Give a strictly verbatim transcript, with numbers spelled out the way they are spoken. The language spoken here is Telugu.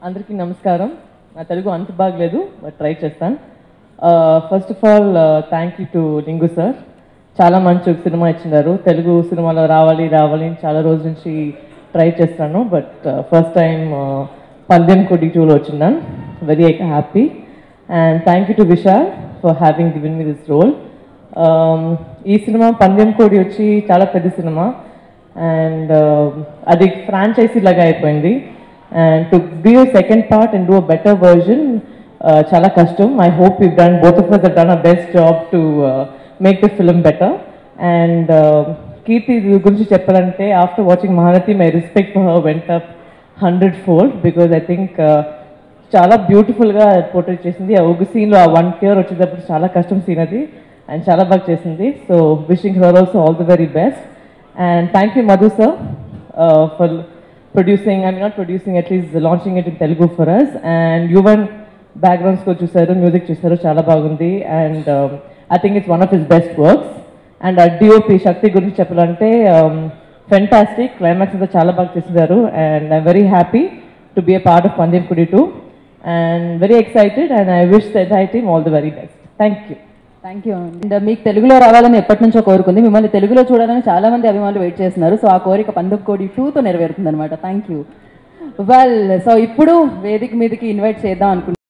అందరికీ నమస్కారం. నా తెలుగు అంత బాగలేదు, బట్ ట్రై చేస్తాను. First of all thank you to Lingu sir. చాలా మంచి సినిమా ఇచ్చినారు. తెలుగు సినిమాలో రావాలి రావాలి అని చాలా రోజుల నుంచి ట్రై చేస్తాను, but first time Pandem Kodi టూలో వచ్చిన్నాను. Very happy and thank you to Vishal for having given me this role. ఈ సినిమా పందెం కోడి వచ్చి చాలా పెద్ద సినిమా అండ్ అది ఫ్రాంచైజీ లాగా అయిపోయింది. And to be a second part and do a better version చాలా కష్టం. I hope you done both of us have done our best job to uh, make the film better. And uh, Keerthi గురించి చెప్పాలంటే after watching Mahanati, my respect for her went up hundred fold because I think uh, చాలా బ్యూటిఫుల్గా పోర్ట్రేట్ చేసింది. ఆ ఒక సీన్లో ఆ వన్ టియర్ వచ్చేటప్పుడు చాలా కష్టం సీన్ అది అండ్ చాలా బాగా చేసింది. So wishing her also all the very best and thank you Madhu sir for producing, I mean not producing, at least launching it in Telugu for us. And Yuvan background score chusaru, music chusaru, chala bagundi and um, I think it's one of his best works. And our D O P Shakti gurinchi cheppalante um, fantastic, climax anta chala baga chesaru and I'm very happy to be a part of Pandem Kodi too and very excited and I wish the entire team all the very best. Thank you. Thank you and మీకు తెలుగులో రావాలని ఎప్పటి నుంచో కోరుకుంది, మిమ్మల్ని తెలుగులో చూడాలని చాలా మంది అభిమానులు వెయిట్ చేస్తున్నారు. సో ఆ కోరిక పందెం కోడి టూతో నెరవేరుతుంది అనమాట. Thank you. వెల్, సో ఇప్పుడు వేదిక మీదకి ఇన్వైట్ చేద్దాం అనుకుంటున్నాను.